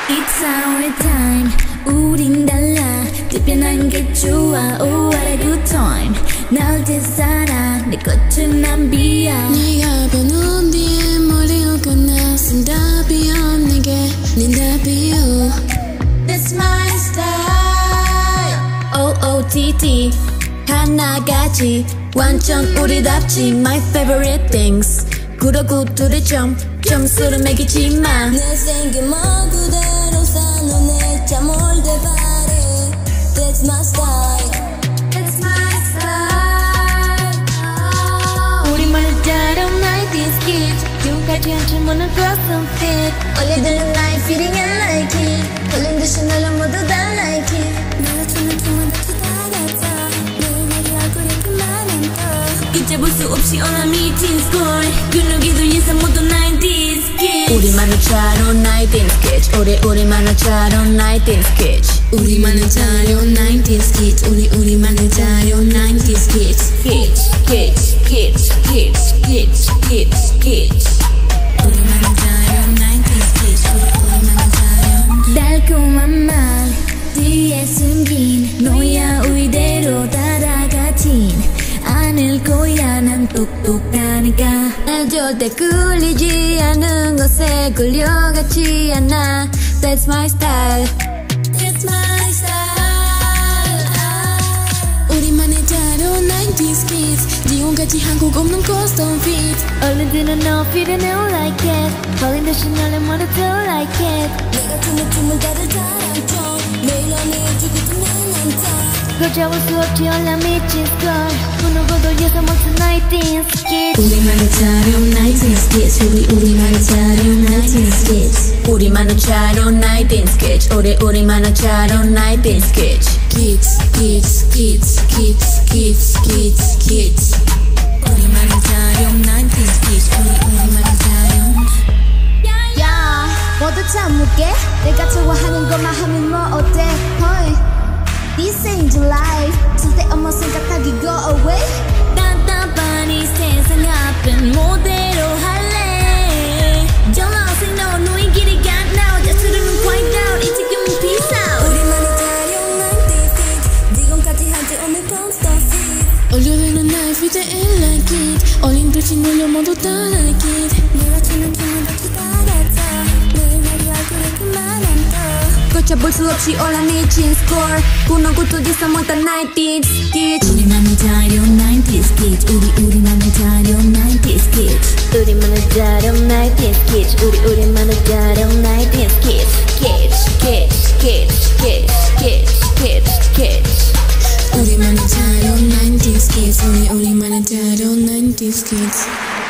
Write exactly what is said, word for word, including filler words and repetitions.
It's our time 우린 달라 특별한 게 좋아 Oh what a good time 날 되살아 내 꽃은 난 비야 네가 변한 뒤에 머리를 끝났은 답이야 내게 네 답이요 That's my style O O T T 하나같이 완전 우리답지 My favorite things 그러고 둘의 점 점수를 매기지마 내 생긴 뭐 그대로 사는 내 잠을 대바래 That's my style That's my style 우리만의 다른 나이티즈 kids 지금까지 한참 많은 custom fit 올려드는 나의 feeling I like it 걸린 듯이 날려 모두 다 like it 내가 주는 춤은 다 기다렸다 매일 내게 얼굴에 그만한 더 이제 볼 수 없이 올라미 teen score 그 누구도 예상 모두 나이티즈 kids 우리만의 자료 나이티즈 kids 우리 우리만의 자료 나이티즈 kids 우리만의 자료 나이티즈 kids 우리 우리만의 자료 나이티즈 kids kids kids kids kids kids kids kids 우리만의 자료 나이티즈 kids 우리 우리만의 자료 달콤한 말 뒤에 숨긴 너야 이대로 따라가진 않을 거야 난 똑똑하니까 날 절대 끌리지 않은 것에 끌려가지 않아 That's my style That's my style 우리만의 자료 나이티즈 kids 지금까지 한국 없는 custom fit 얼른 드는 너 feeling it like it 걸린 듯이 날려 모두 like it 내가 추는 춤은 다들 잘하죠 매일 안에 해주고 듣는 안타 거잡을 수 없지 올라 미친 score 그 누구도 예상 못한 나이티즈 kids 우리만의 자료 나이티즈 kids 우리 우리만의 자료 나이티즈 kids 우리만의 자료 나이티즈 kids 우리 우리만의 자료 나이티즈 kids kids kids kids kids kids kids kids 우리만의 자료 나이티즈 kids 우리 우리만의 자료 야 모두 참을게 내가 좋아하는 것만 하면 뭐 어때 Hey This ain't your life 쓸데없는 생각하기 go away 답답한 이 세상 앞엔 모대로 할래 정화생 너 너의 길이 가 now 자수름은 quiet out 이 지금은 peace out 우리만의 자료 나이티즈 kids 지금까지 하지 않은 constant fit 올려내는 날 feed it like it 얼린 듯이 놀려 모두 다 like it 내가 추는 춤은 다 기다렸다 매일 내게 얼굴에 그만한 더 걷잡을 수 없이 올라 미친 score 구는 곳도 있어 못한 나이티즈 kids 우리만의 자료 나이티즈 kids 우리 우리만의 자료 나이티즈 kids 우리만의 자료 나이티즈 kids 우리 우리만의 자료 나이티즈 kids kids kids kids kids kids kids kids 우리만의 자료 나이티즈 kids 우리 우리만의 자료 나이티즈 kids